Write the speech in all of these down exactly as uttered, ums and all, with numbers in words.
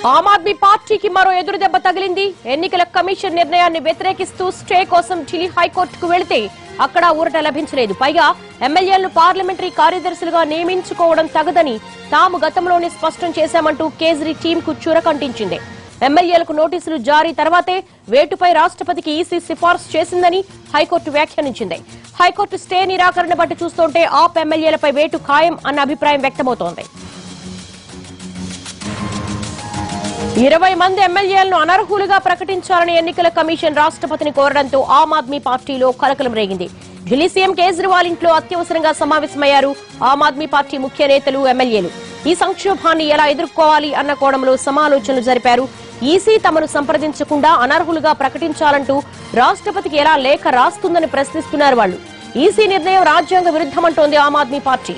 ఆమ్ ఆద్మీ పార్టీకి మరో ఎదురు దెబ్బ తగిలింది. ఎన్నికల కమిషన్ నిర్ణయాన్ని వ్యతిరేకిస్తూ స్టే కోసం ఢిల్లీ హైకోర్టుకు వెళితే అక్కడ ఊరట లభించలేదు. పైగా ఎమ్మెల్యేలను పార్లమెంటరీ కార్యదర్శులుగా నియమించుకోవడం తగదని తాము గతంలోనే స్పష్టం చేశామంటూ కేజ్రీ టీంకు చురకంటించింది. ఎమ్మెల్యేలకు నోటీసులు జారీ తర్వాతే వేటుపై రాష్ట్రపతికి ఈసీ సిఫార్సు చేసిందని హైకోర్టు వ్యాఖ్యానించింది. హైకోర్టు స్టే నిరాకరణ బట్టి చూస్తుంటే ఆప్ ఎమ్మెల్యేలపై వేటు ఖాయం అన్న అభిప్రాయం వ్యక్తమవుతోంది. ఇరవై మంది ఎమ్మెల్యేలను అనర్హులుగా ప్రకటించాలని ఎన్నికల కమిషన్ రాష్ట్రపతిని కోరడంతో ఆమ్ ఆద్మీ పార్టీలో కలకలం రేగింది. ఢిల్లీ సీఎం కేజ్రీవాల్ ఇంట్లో అత్యవసరంగా సమావేశమయ్యారు ఆమ్ ఆద్మీ పార్టీ ముఖ్య నేతలు, ఎమ్మెల్యేలు. ఈ సంక్షోభాన్ని ఎలా ఎదుర్కోవాలి అన్న కోణంలో సమాలోచనలు జరిపారు. ఈసీ తమను సంప్రదించకుండా అనర్హులుగా ప్రకటించాలంటూ రాష్ట్రపతికి ఎలా లేఖ రాస్తుందని ప్రశ్నిస్తున్నారు వాళ్ళు. ఈసీ నిర్ణయం రాజ్యాంగ విరుద్ధమంటోంది ఆమ్ ఆద్మీ పార్టీ.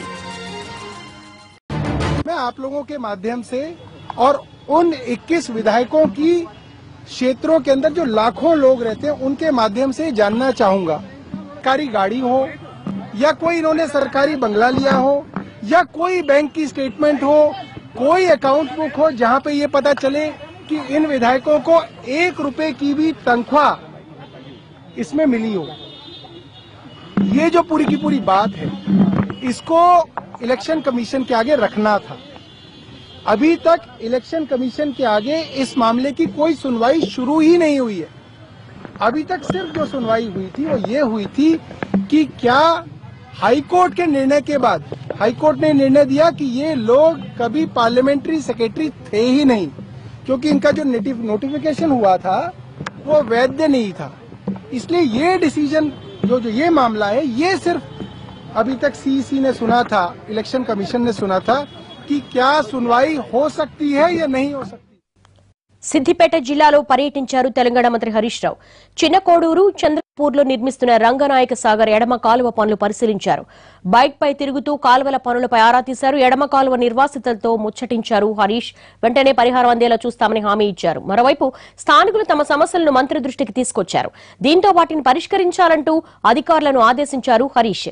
और उन इक्कीस विधायकों की क्षेत्रों के अंदर जो लाखों लोग रहते हैं उनके माध्यम से जानना चाहूंगा, सरकारी गाड़ी हो या कोई इन्होंने सरकारी बंगला लिया हो या कोई बैंक की स्टेटमेंट हो, कोई अकाउंट बुक हो जहां पे ये पता चले कि इन विधायकों को एक रुपए की भी तनख्वाह इसमें मिली हो। ये जो पूरी की पूरी बात है इसको इलेक्शन कमीशन के आगे रखना था। अभी तक इलेक्शन कमीशन के आगे इस मामले की कोई सुनवाई शुरू ही नहीं हुई है। अभी तक सिर्फ जो सुनवाई हुई थी वो ये हुई थी कि क्या हाईकोर्ट के निर्णय के बाद हाईकोर्ट ने निर्णय दिया कि ये लोग कभी पार्लियामेंट्री सेक्रेटरी थे ही नहीं, क्योंकि इनका जो नोटिफिकेशन हुआ था वो वैध नहीं था। इसलिए ये डिसीजन जो जो ये मामला है ये सिर्फ अभी तक सीईसी ने सुना था, इलेक्शन कमीशन ने सुना था कि क्या सुनवाई हो सकती है या नहीं हो सकती। సిద్దిపేట జిల్లాలో పర్యటించారు తెలంగాణ మంత్రి హరీష్ రావు. చిన్నకోడూరు, చంద్రపూర్లో నిర్మిస్తున్న రంగనాయక సాగర్ ఎడమ కాలువ పనులు పరిశీలించారు. బైక్ పై తిరుగుతూ కాలువల పనులపై ఆరా తీశారు. ఎడమ కాలువ నిర్వాసితులతో ముచ్చటించారు హరీష్. వెంటనే పరిహారం అందేలా చూస్తామని హామీ ఇచ్చారు. మరోవైపు స్థానికులు తమ సమస్యలను మంత్రి దృష్టికి తీసుకొచ్చారు. దీంతో వాటిని పరిష్కరించాలంటూ అధికారులను ఆదేశించారు హరీష్.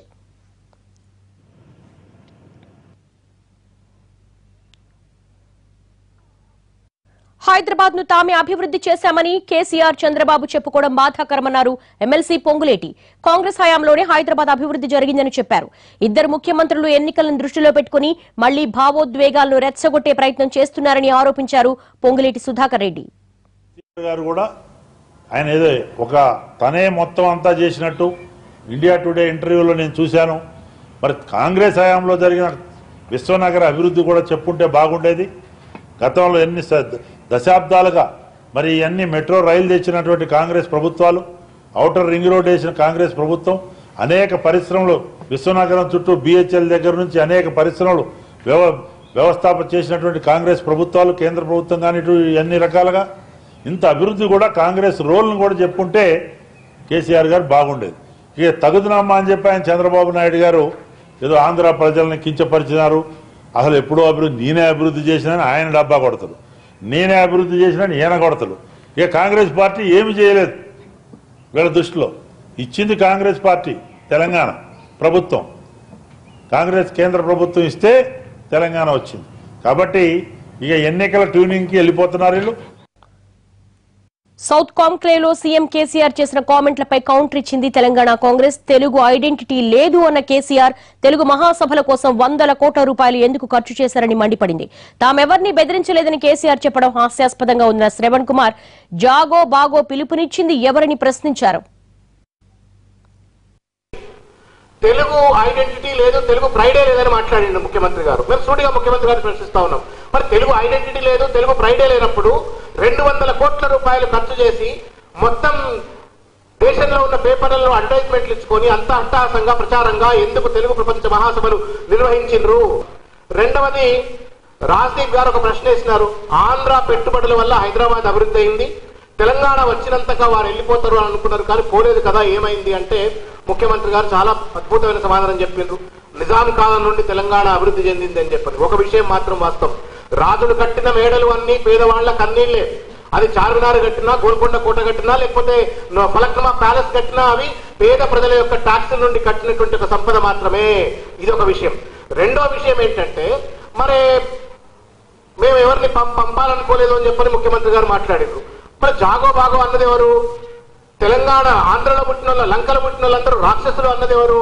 హైదరాబాద్ ను తామే అభివృద్ది చేశామని కేసీఆర్, చంద్రబాబు చెప్పుకోవడం బాధాకరమన్నారు ఎమ్మెల్సీ పొంగులేటి. కాంగ్రెస్ హయాంలోనే హైదరాబాద్ అభివృద్ది జరిగిందని చెప్పారు. ఇద్దరు ముఖ్యమంత్రులు ఎన్నికలను దృష్టిలో పెట్టుకుని మళ్లీ భావోద్వేగాలను రెచ్చగొట్టే ప్రయత్నం చేస్తున్నారని ఆరోపించారు పొంగులేటి సుధాకర్ రెడ్డి. ఆయన ఏదో ఒక తనే మొత్తం అంతా చేసినట్టు ఇండియా టుడే ఇంటర్వ్యూలో నేను చూశాను. మరి కాంగ్రెస్ హయాంలో జరిగిన విశ్వనగర అభివృద్ధి కూడా చెప్పుంటే బాగుండేది. గతంలో ఎన్ని దశాబ్దాలుగా మరి అన్ని మెట్రో రైలు తెచ్చినటువంటి కాంగ్రెస్ ప్రభుత్వాలు, ఔటర్ రింగ్ రోడ్ వేసిన కాంగ్రెస్ ప్రభుత్వం, అనేక పరిశ్రమలు విశ్వనగరం చుట్టూ బిహెచ్ఎల్ దగ్గర నుంచి అనేక పరిశ్రమలు వ్యవ వ్యవస్థాపన చేసినటువంటి కాంగ్రెస్ ప్రభుత్వాలు, కేంద్ర ప్రభుత్వం కానీ ఇటు అన్ని రకాలుగా ఇంత అభివృద్ధి కూడా కాంగ్రెస్ రోల్ను కూడా చెప్పుంటే కేసీఆర్ గారు బాగుండేది. ఇక తగుదునమ్మా అని చెప్పి ఆయన చంద్రబాబు నాయుడు గారు ఏదో ఆంధ్ర ప్రజల్ని కించపరిచినారు. అసలు ఎప్పుడో అభివృద్ధి నేనే అభివృద్ధి చేసినాను ఆయన డబ్బా కొడతాడు, నేనే అభివృద్ధి చేసినాను ఈయన కొడతాడు. ఇక కాంగ్రెస్ పార్టీ ఏమి చేయలేదు వీళ్ళ దృష్టిలో. ఇచ్చింది కాంగ్రెస్ పార్టీ తెలంగాణ ప్రభుత్వం, కాంగ్రెస్ కేంద్ర ప్రభుత్వం ఇస్తే తెలంగాణ వచ్చింది. కాబట్టి ఇక ఎన్నికల ట్యూనింగ్కి వెళ్ళిపోతున్నారు వీళ్ళు. సౌత్ కాంక్లేవ్ లో సీఎం కేసీఆర్ చేసిన కామెంట్లపై కౌంటర్ ఇచ్చింది తెలంగాణ కాంగ్రెస్. తెలుగు ఐడెంటిటీ లేదు అన్న కేసీఆర్ తెలుగు మహాసభల కోసం వందల కోట్ల రూపాయలు ఎందుకు ఖర్చు చేశారని మండిపడింది. తామెవరిని బెదిరించలేదని కేసీఆర్ చెప్పడం హాస్యాస్పదంగా ఉన్న శ్రవణ్ కుమార్ జాగో బాగో పిలుపునిచ్చింది ఎవరని ప్రశ్నించారు. తెలుగు ఐడెంటిటీ లేదు, తెలుగు ప్రైడే లేదని మాట్లాడిండు ముఖ్యమంత్రి గారు. మేము సూటిగా ముఖ్యమంత్రి గారిని ప్రశ్నిస్తా ఉన్నాం. మరి తెలుగు ఐడెంటిటీ లేదు, తెలుగు ప్రైడే లేనప్పుడు రెండు వందల కోట్ల రూపాయలు ఖర్చు చేసి మొత్తం దేశంలో ఉన్న పేపర్లలో అడ్వర్టైజ్మెంట్లు ఇచ్చుకొని అంత అట్టహాసంగా ప్రచారంగా ఎందుకు తెలుగు ప్రపంచ మహాసభలు నిర్వహించిండ్రు? రెండవది, రాజ్దీప్ గారు ఒక ప్రశ్న వేసినారు. ఆంధ్ర పెట్టుబడుల వల్ల హైదరాబాద్ అభివృద్ధి అయింది, తెలంగాణ వచ్చినంతగా వారు వెళ్ళిపోతారు అని అనుకున్నారు, కానీ పోలేదు కదా, ఏమైంది అంటే ముఖ్యమంత్రి గారు చాలా అద్భుతమైన సమాధానం చెప్పిండ్రు. నిజాం కాలం నుండి తెలంగాణ అభివృద్ధి చెందింది అని చెప్పారు. ఒక విషయం మాత్రం వాస్తవం, రాజులు కట్టిన మేడలు అన్ని పేదవాళ్ల కన్నీళ్లే. అది చార్మినార్ కట్టినా, గోల్కొండ కోట కట్టినా, లేకపోతే ఫలక్నుమా ప్యాలెస్ కట్టినా అవి పేద ప్రజల యొక్క ట్యాక్స్ నుండి కట్టినటువంటి ఒక సంపద మాత్రమే. ఇది ఒక విషయం. రెండో విషయం ఏంటంటే, మరి మేము ఎవరిని పంపాలనుకోలేదు అని చెప్పని ముఖ్యమంత్రి గారు మాట్లాడారు. మరి జాగో బాగో అన్నది ఎవరు? తెలంగాణ ఆంధ్రలో పుట్టిన వాళ్ళు, లంకలో పుట్టిన వాళ్ళందరూ రాక్షసులు అన్నది ఎవరు?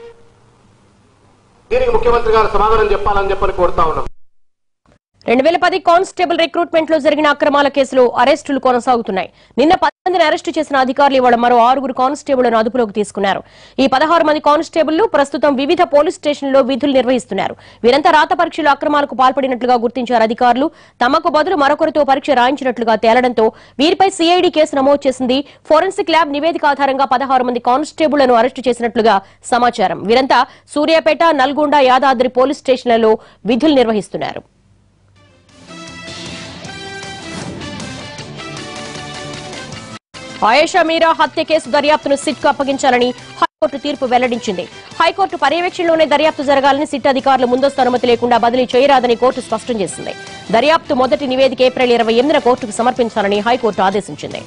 దీనికి ముఖ్యమంత్రి గారు సమాధానం చెప్పాలని చెప్పని కోరుతా ఉన్నాం. రెండు వేల పది కానిస్టేబుల్ రిక్రూట్మెంట్ లో జరిగిన అక్రమాల కేసులో అరెస్టులు కొనసాగుతున్నాయి. నిన్న పద్దెనిమిది అరెస్టు చేసిన అధికారులు ఇవాళ మరో ఆరుగురు కానిస్టేబుళ్లను అదుపులోకి తీసుకున్నారు. ఈ పదహారు మంది కానిస్టేబుళ్లు ప్రస్తుతం వివిధ పోలీస్ స్టేషన్లలో విధులు నిర్వహిస్తున్నారు. వీరంతా రాత పరీక్షలు అక్రమాలకు పాల్పడినట్లుగా గుర్తించారు అధికారులు. తమకు బదులు మరొకరితో పరీక్ష రాయించినట్లుగా తేలడంతో వీరిపై సీఐడీ కేసు నమోదు చేసింది. ఫోరెన్సిక్ ల్యాబ్ నివేదిక ఆధారంగా పదహారు మంది కానిస్టేబుళ్లను అరెస్టు చేసినట్లుగా సమాచారం. వీరంతా సూర్యాపేట, నల్గొండ, యాదాద్రి పోలీస్ స్టేషన్లలో విధులు నిర్వహిస్తున్నారు. ఆయేషా మీరా హత్య కేసు దర్యాప్తును సిట్కు అప్పగించాలని హైకోర్టు తీర్పు వెల్లడించింది. హైకోర్టు పర్యవేక్షణలోనే దర్యాప్తు జరగాలని సిట్ అధికారులు ముందస్తు అనుమతి లేకుండా బదిలీ చేయరాదని కోర్టు స్పష్టం చేసింది. దర్యాప్తు మొదటి నివేదిక ఏప్రిల్ ఇరవై ఎనిమిదిన కోర్టుకు సమర్పించాలని హైకోర్టు ఆదేశించింది.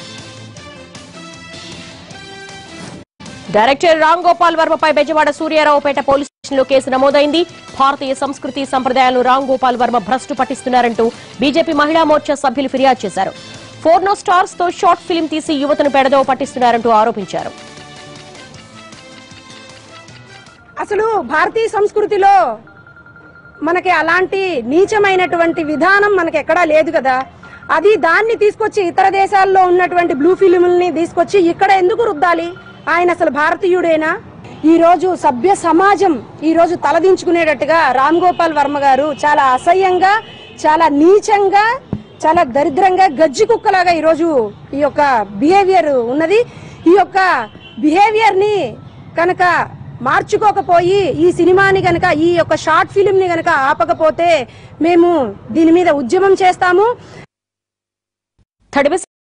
డైరెక్టర్ రామ్ గోపాల్ వర్మపై బెజవాడ సూర్యారావుపేట పోలీస్ స్టేషన్లో కేసు నమోదైంది. భారతీయ సంస్కృతి సంప్రదాయాలను రామ్ గోపాల్ వర్మ భ్రష్టు పట్టిస్తున్నారంటూ బీజేపీ మహిళా మోర్చా సభ్యులు ఫిర్యాదు చేశారు. ఫోర్నో స్టార్స్ తో షార్ట్ ఫిల్మ్ తీసి యువతను పెడదవ పట్టిస్తున్నారంటూ ఆరోపించారు. అసలు భారతీయ సంస్కృతిలో మనకి అలాంటి నీచమైనటువంటి విధానం మనకి ఎక్కడా లేదు కదా. అది దాన్ని తీసుకొచ్చి ఇతర దేశాల్లో ఉన్నటువంటి బ్లూ ఫిల్ముల్ని తీసుకొచ్చి ఇక్కడ ఎందుకు రుద్దాలి? ఆయన అసలు భారతీయుడేనా? ఈ రోజు సభ్య సమాజం ఈ రోజు తలదించుకునేటట్టుగా రామ్ గోపాల్ వర్మ గారు చాలా అసహ్యంగా, చాలా నీచంగా, చాలా దరిద్రంగా, గజ్జి కుక్కలాగా ఈ రోజు ఈ యొక్క బిహేవియర్ ఉన్నది. ఈ యొక్క బిహేవియర్ ని కనుక మార్చుకోకపోయి ఈ సినిమాని గనక, ఈ యొక్క షార్ట్ ఫిలిం ని గనక ఆపకపోతే మేము దీని మీద ఉద్యమం చేస్తాము.